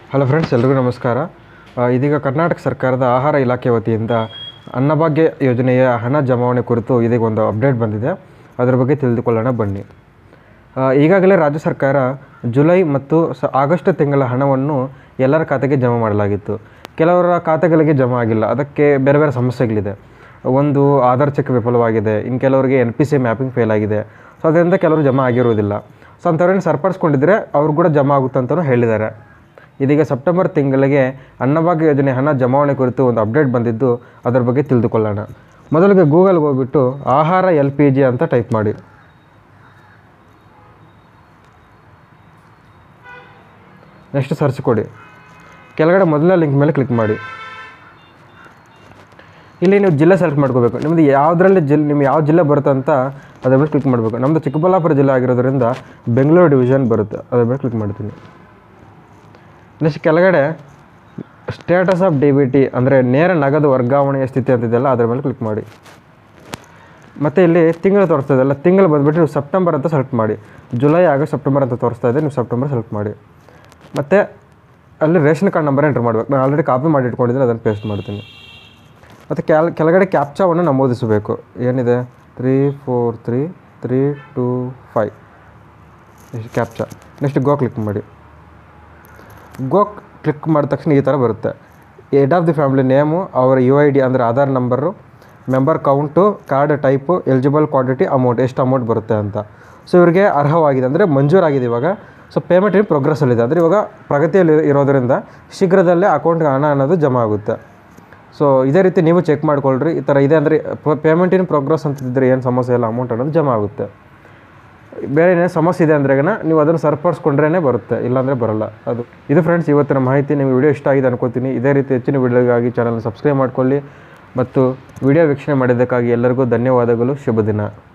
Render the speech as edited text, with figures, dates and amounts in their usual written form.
Hello friends, ಎಲ್ರಿಗೂ ನಮಸ್ಕಾರ. ಇದೀಗ ಕರ್ನಾಟಕ ಸರ್ಕಾರದ ಆಹಾರ ಇಲಾಖೆ ವತಿಯಿಂದ ಅನ್ನಭಾಗ್ಯ ಯೋಜನೆಯ ಹಣ ಜಮಾವಣೆ ಕುರಿತು ಇದೀಗ ಒಂದು ಅಪ್ಡೇಟ್ ಬಂದಿದೆ. ಅದರ ಬಗ್ಗೆ ತಿಳಿದುಕೊಳ್ಳೋಣ ಬನ್ನಿ. ಈಗಾಗಲೇ ರಾಜ್ಯ ಸರ್ಕಾರ ಜುಲೈ ಮತ್ತು ಆಗಸ್ಟ್ ತಿಂಗಳ ಹಣವನ್ನು ಎಲ್ಲರ ಖಾತೆಗೆ ಜಮಾ ಮಾಡಲಾಗಿತ್ತು. ಕೆಲವರ ಖಾತೆಗಳಿಗೆ ಜಮಾ ಆಗಿಲ್ಲ. ಅದಕ್ಕೆ ಬೇರೆ ಬೇರೆ ಸಮಸ್ಯೆಗಳಿದೆ. ಒಂದು ಆಧಾರ್ ಚೆಕ್ ವಿಫಲವಾಗಿದೆ, ಇನ್ನು ಕೆಲವರಿಗೆ NPC ಮ್ಯಾಪಿಂಗ್ ಫೇಲ್ ಆಗಿದೆ. ಸೊ ಅದರಿಂದ ಕೆಲವರು ಜಮಾ ಆಗಿರುವುದಿಲ್ಲ. ಸೊ ಅಂಥವ್ರೇನು ಸರಿಪಡಿಸ್ಕೊಂಡಿದ್ರೆ ಅವ್ರು ಕೂಡ ಜಮಾ ಆಗುತ್ತಂತಲೂ ಹೇಳಿದ್ದಾರೆ. ಇದೀಗ ಸೆಪ್ಟೆಂಬರ್ ತಿಂಗಳಿಗೆ ಅನ್ನಭಾಗ್ಯ ಯೋಜನೆ ಹಣ ಜಮಾವಣೆ ಕುರಿತು ಒಂದು ಅಪ್ಡೇಟ್ ಬಂದಿದ್ದು, ಅದರ ಬಗ್ಗೆ ತಿಳಿದುಕೊಳ್ಳೋಣ. ಮೊದಲಿಗೆ ಗೂಗಲ್ಗೆ ಹೋಗ್ಬಿಟ್ಟು ಆಹಾರ LPG ಅಂತ ಟೈಪ್ ಮಾಡಿ. ನೆಕ್ಸ್ಟ್ ಸರ್ಚ್ ಕೊಡಿ. ಕೆಳಗಡೆ ಮೊದಲನೇ ಲಿಂಕ್ ಮೇಲೆ ಕ್ಲಿಕ್ ಮಾಡಿ. ಇಲ್ಲಿ ನೀವು ಜಿಲ್ಲೆ ಸೆಲೆಕ್ಟ್ ಮಾಡ್ಕೋಬೇಕು. ನಿಮ್ಮದು ಯಾವುದರಲ್ಲಿ ನಿಮ್ಗೆ ಯಾವ ಜಿಲ್ಲೆ ಬರುತ್ತೆ ಅಂತ ಅದ್ರ ಮೇಲೆ ಕ್ಲಿಕ್ ಮಾಡಬೇಕು. ನಮ್ಮದು ಚಿಕ್ಕಬಳ್ಳಾಪುರ ಜಿಲ್ಲೆ ಆಗಿರೋದ್ರಿಂದ ಬೆಂಗಳೂರು ಡಿವಿಷನ್ ಬರುತ್ತೆ. ಅದ್ರ ಮೇಲೆ ಕ್ಲಿಕ್ ಮಾಡ್ತೀನಿ. ನೆಕ್ಸ್ಟ್ ಕೆಳಗಡೆ ಸ್ಟೇಟಸ್ ಆಫ್ DBT ಅಂದರೆ ನೇರ ನಗದು ವರ್ಗಾವಣೆಯ ಸ್ಥಿತಿ ಅಂತಿದೆಯಲ್ಲ, ಅದರ ಮೇಲೆ ಕ್ಲಿಕ್ ಮಾಡಿ. ಮತ್ತು ಇಲ್ಲಿ ತಿಂಗಳು ತೋರಿಸ್ತದಲ್ಲ, ತಿಂಗಳು ಬಂದುಬಿಟ್ಟು ನೀವು ಸೆಪ್ಟೆಂಬರ್ ಅಂತ ಸೆಲೆಕ್ಟ್ ಮಾಡಿ. ಜುಲೈ ಆಗಸ್ಟ್ ಸೆಪ್ಟೆಂಬರ್ ಅಂತ ತೋರಿಸ್ತಾ ಇದೆ, ನೀವು ಸೆಪ್ಟೆಂಬರ್ ಸೆಲೆಕ್ಟ್ ಮಾಡಿ. ಮತ್ತು ಅಲ್ಲಿ ರೇಷನ್ ಕಾರ್ಡ್ ನಂಬರ್ ಎಂಟ್ರ್ ಮಾಡಬೇಕು. ನಾನು ಆಲ್ರೆಡಿ ಕಾಪಿ ಮಾಡಿ ಇಟ್ಕೊಂಡಿದ್ದೀನಿ, ಅದನ್ನು ಪೇಸ್ಟ್ ಮಾಡ್ತೀನಿ. ಮತ್ತು ಕೆಳಗಡೆ ಕ್ಯಾಪ್ಚಾವನ್ನು ನಮೂದಿಸಬೇಕು. ಏನಿದೆ 343325 next captcha. Next go click ಮಾಡಿ. ಗೋ ಕ್ಲಿಕ್ ಮಾಡಿದ ತಕ್ಷಣ ಈ ಥರ ಬರುತ್ತೆ. Head of the family name, ಅವರ UID ಅಂದರೆ Aadhaar number, member count, card type, eligible quantity, amount ಎಷ್ಟು ಅಮೌಂಟ್ ಬರುತ್ತೆ ಅಂತ. ಸೊ ಇವರಿಗೆ ಅರ್ಹವಾಗಿದೆ ಅಂದರೆ ಮಂಜೂರಾಗಿದೆ ಇವಾಗ. ಸೊ ಪೇಮೆಂಟ್ ಇನ್ ಪ್ರೋಗ್ರೆಸ್ಸಲ್ಲಿದೆ ಅಂದರೆ ಇವಾಗ ಪ್ರಗತಿಯಲ್ಲಿ ಇರೋದರಿಂದ ಶೀಘ್ರದಲ್ಲೇ ಅಕೌಂಟ್ಗೆ ಹಣ ಅನ್ನೋದು ಜಮಾ ಆಗುತ್ತೆ. ಸೊ ಇದೇ ರೀತಿ ನೀವು ಚೆಕ್ ಮಾಡ್ಕೊಳ್ರಿ. ಈ ಥರ ಇದೆ ಅಂದರೆ ಪೇಮೆಂಟ್ ಇನ್ ಪ್ರೋಗ್ರೆಸ್ ಅಂತಿದ್ದರೆ ಏನು ಸಮಸ್ಯೆ ಇಲ್ಲ, ಅಮೌಂಟ್ ಅನ್ನೋದು ಜಮಾ ಆಗುತ್ತೆ. ಬೇರೆ ಏನೇ ಸಮಸ್ಯೆ ಇದೆ ಅಂದ್ರೆಗ ನೀವು ಅದನ್ನು ಸರಿಪಡಿಸ್ಕೊಂಡ್ರೇ ಬರುತ್ತೆ, ಇಲ್ಲಾಂದರೆ ಬರೋಲ್ಲ. ಇದು ಫ್ರೆಂಡ್ಸ್ ಇವತ್ತಿನ ಮಾಹಿತಿ. ನಿಮಗೆ ವಿಡಿಯೋ ಇಷ್ಟ ಆಗಿದೆ ಅನ್ಕೋತೀನಿ. ಇದೇ ರೀತಿ ಹೆಚ್ಚಿನ ವಿಡಿಯೋಗಾಗಿ ಚಾನಲ್ನ ಸಬ್ಸ್ಕ್ರೈಬ್ ಮಾಡ್ಕೊಳ್ಳಿ. ಮತ್ತು ವಿಡಿಯೋ ವೀಕ್ಷಣೆ ಮಾಡಿದ್ದಕ್ಕಾಗಿ ಎಲ್ಲರಿಗೂ ಧನ್ಯವಾದಗಳು. ಶುಭ ದಿನ.